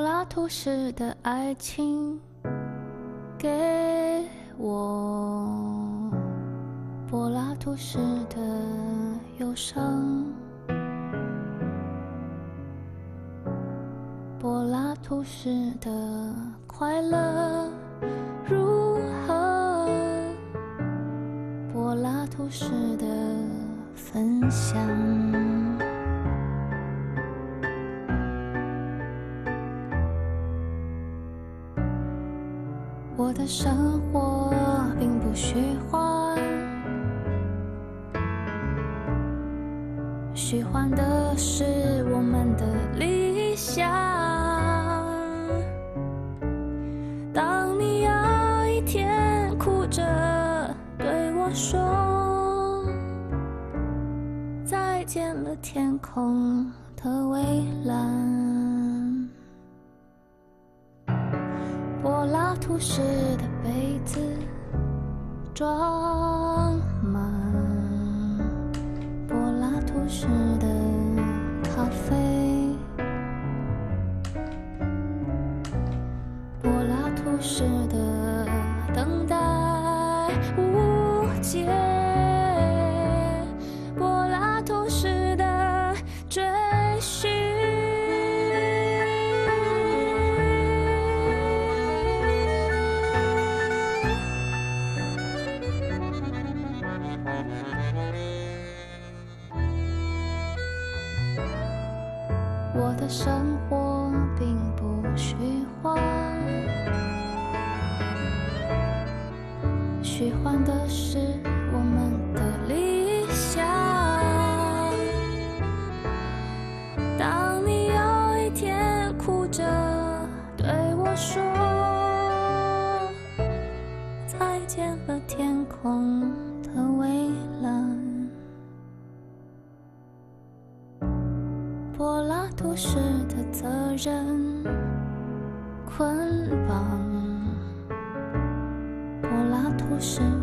拉图式的爱情给我，柏拉图式的忧伤，柏拉图式的快乐如何？柏拉图式的分享。我的生活并不虚幻，虚幻的是我们的理想。当你有一天哭着对我说再见了天空的蔚蓝，柏拉图式的杯子装满柏拉图式的咖啡，柏拉图式的等待无解，柏拉图式的追寻。我的生活并不虚幻，虚幻的是我们的理想。当你有一天哭着对我说再见了天空的蔚蓝，柏拉图式的责任捆绑，柏拉图式